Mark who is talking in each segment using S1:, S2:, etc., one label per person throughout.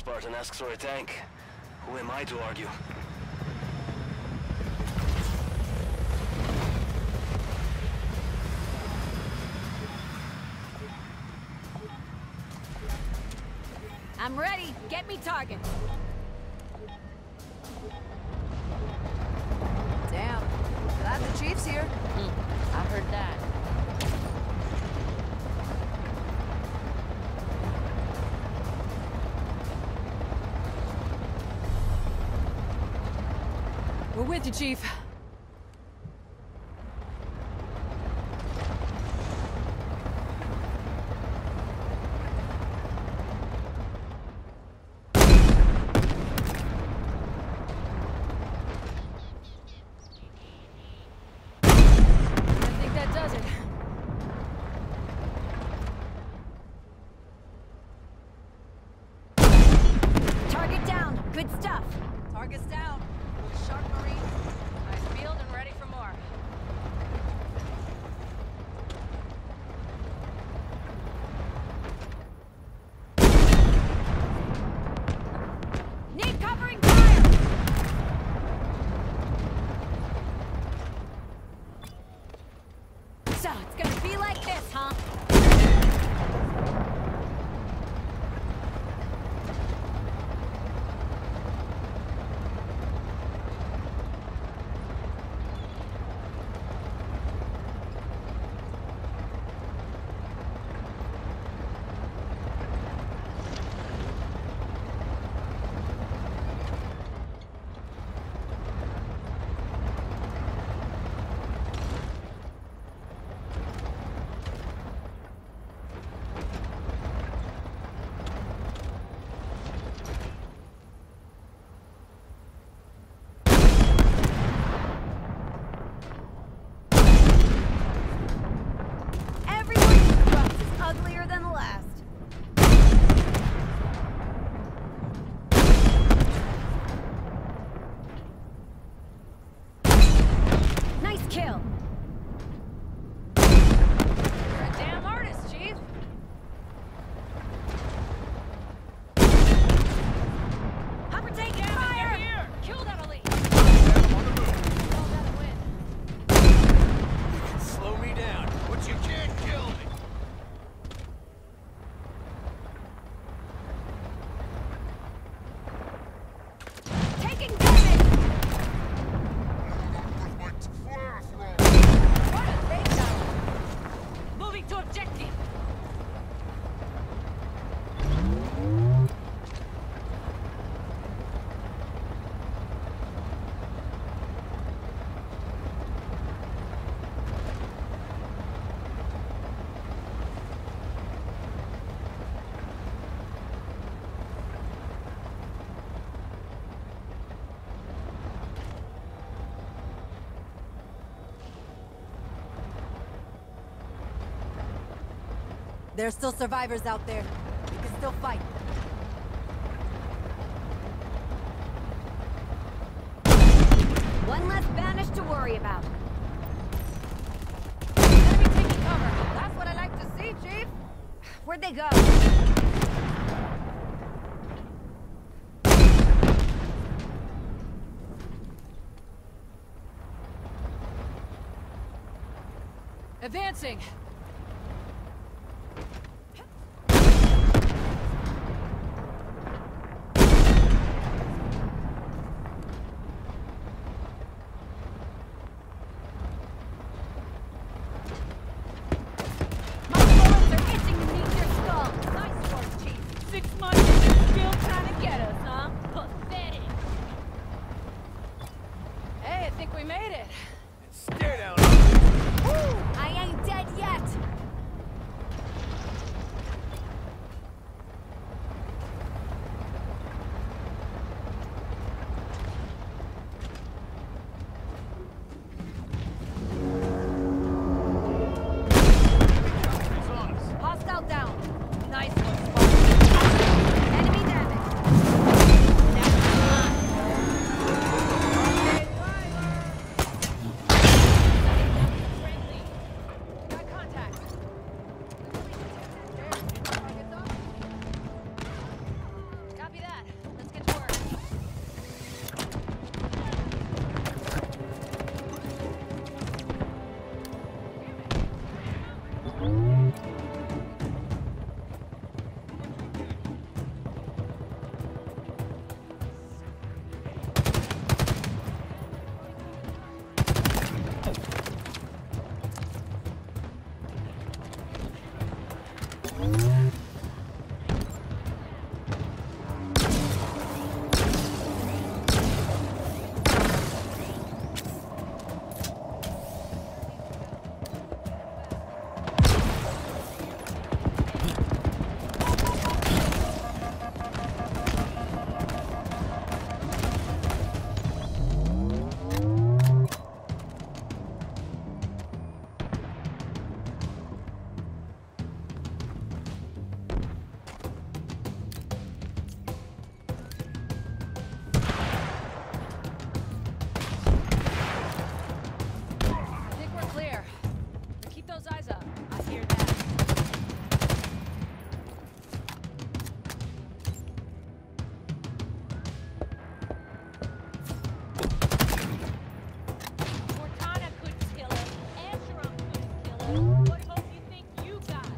S1: Spartan asks for a tank. Who am I to argue?
S2: I'm ready. Get me target.
S3: Damn. Glad the chief's here.
S2: I heard that.
S3: We're with you, Chief.
S2: Target down. Good stuff.
S3: Target's down. Sharp Marine.
S2: Nice field and ready for more. Need covering fire! So, it's gonna be like this, huh? Uglier than the last. Nice kill. You're a damn artist, Chief. Hopper take fire! Here. Kill that elite. Oh, that'll win.
S1: You can slow me down, but you can't kill me.
S3: There's still survivors out there. We can still fight.
S2: One less Banished to worry about. Enemy taking cover. That's what I like to see, Chief. Where'd they go?
S3: Advancing!
S2: We made it.
S1: Stay down.
S2: Woo! I ain't dead yet. Hostile down. Nice one, Spartan. Enemy damage.
S4: What hope you think you got?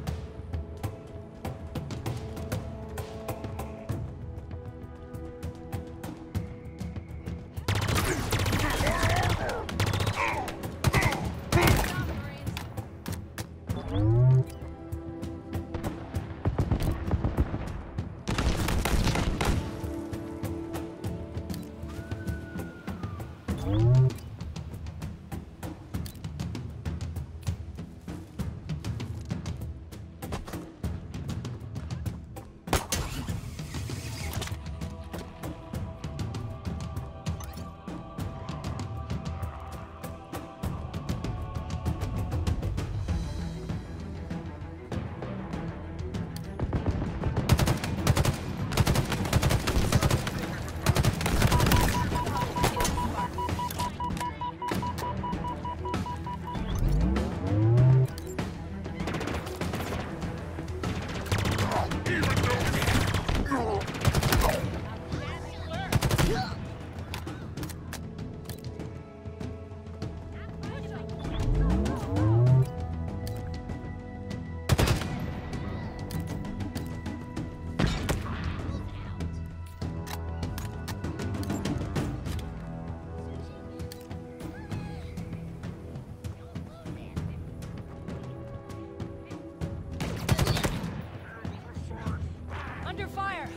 S4: Under fire!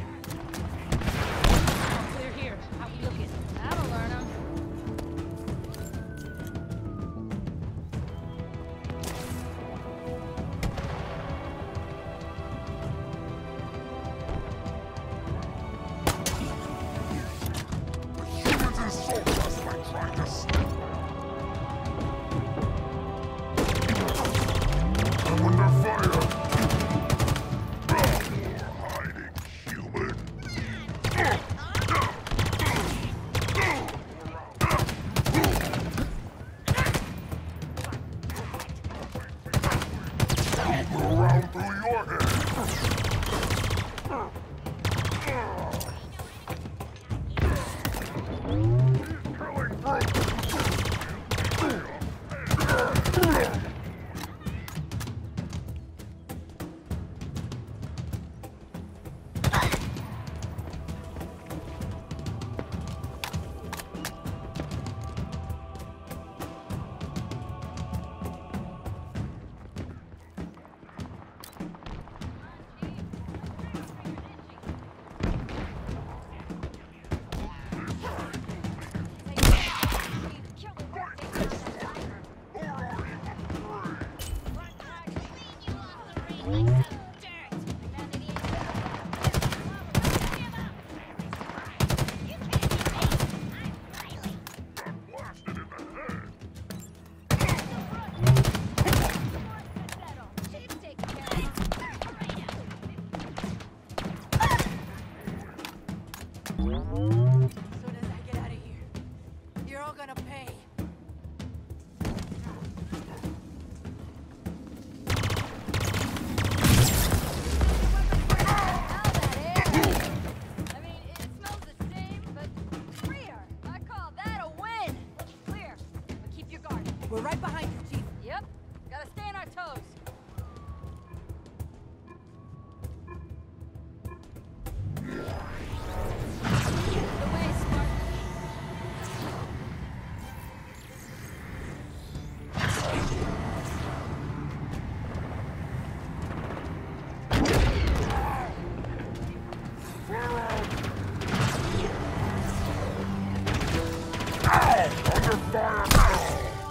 S4: All clear here. How we looking?
S2: That'll learn him.
S5: Humans insult us by trying to stop. I'm under fire. Hiding human. Go around through your head. Killing through. Blasted in the head.
S3: As soon as I get out of here, you're all gonna pay.
S2: I mean, it smells the same, but freer. I call that a win. Clear. But keep your guard.
S3: We're right behind you, Chief.
S2: Yep. Gotta stay on our toes. The way, Spartan.
S5: Under fire now.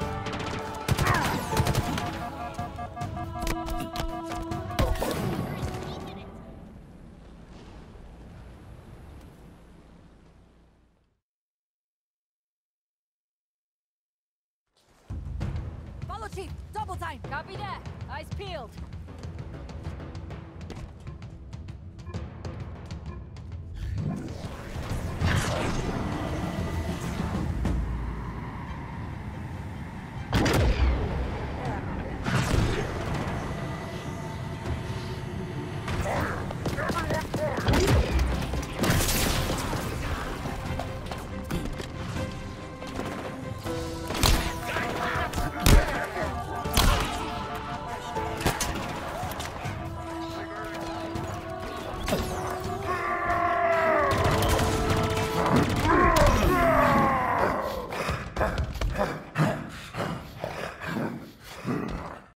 S3: Follow, Chief. Double time.
S2: Copy that. Eyes peeled.
S6: Huh.